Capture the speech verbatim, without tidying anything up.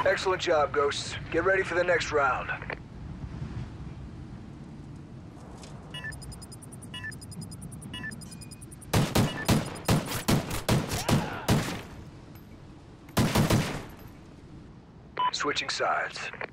Excellent job, Ghosts. Get ready for the next round. Switching sides.